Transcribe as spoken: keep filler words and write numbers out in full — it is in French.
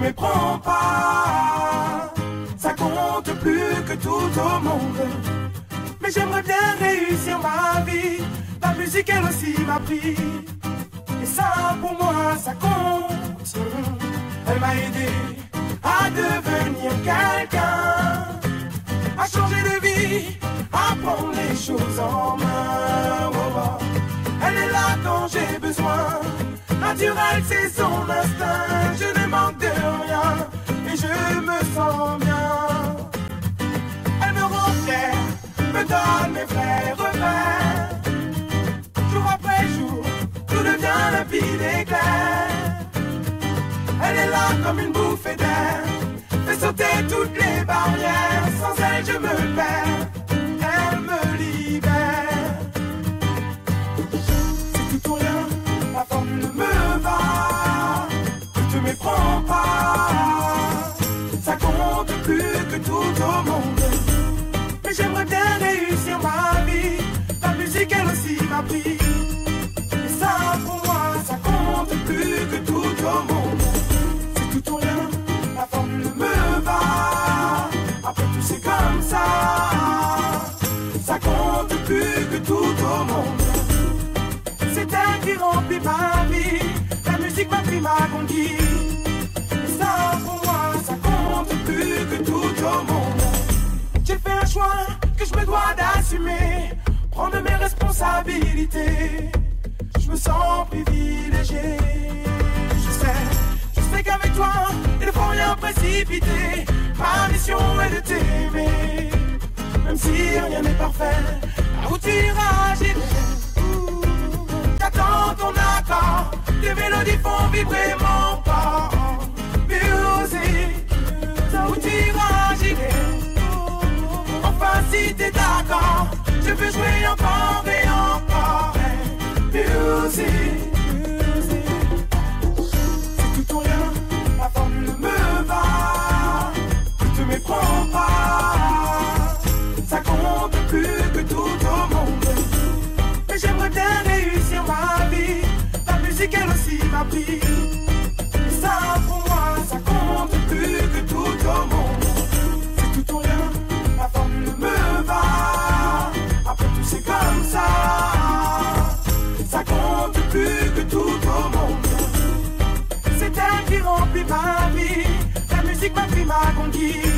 méprends pas, ça compte plus que tout au monde. Mais j'aimerais bien réussir ma vie, la musique elle aussi m'a pris. Et ça pour moi ça compte. Elle m'a aidé à devenir quelqu'un, à changer de vie, à prendre les choses en main. Oh, oh. Elle est là quand j'ai besoin, naturel c'est son instinct. Je ne manque de rien et je me sens bien. Elle me rend fier, me donne mes vrais repères. Jour après jour, tout devient limpide et clair. Elle est là comme une bouffée d'air, fait sauter toutes les barrières. Sans elle je me perds, elle me libère. C'est tout ou rien, la formule me va. Ne te méprends pas, ça compte plus que tout au monde. Mais j'aimerais bien réussir ma vie, la musique elle aussi m'a pris. Et ça pour moi ça compte plus que tout au monde. C'est tout ou rien, la formule me va. Après tout c'est comme ça, ça compte plus que tout au monde. C'est elle qui remplit ma vie, la musique m'a pris, m'a conquis. Et ça pour moi ça compte plus que tout au monde. J'ai fait un choix que je me dois d'assumer, prendre mes responsabilités. Je me sens privilégié. Je sais, je sais qu'avec toi, il ne faut rien précipiter. Ma mission est de t'aimer, même si rien n'est parfait. Là où tu iras, j'irai. J'attends ton accord, tes mélodies font vibrer mon corps. Music, là où tu iras, j'irai. Enfin si t'es d'accord, je veux jouer encore et encore. Music, music. C'est tout ou rien, la formule me va. Ne te méprends pas, ça compte plus que tout au monde. Mais j'aimerais bien réussir ma vie, la musique elle aussi m'a pris. Et ça pour moi ça compte plus que tout au monde. C'est tout ou rien, la formule me va. Après tout c'est comme ça, ça compte plus que tout au monde. C'est elle qui remplit ma vie, la musique m'a pris, m'a conquis.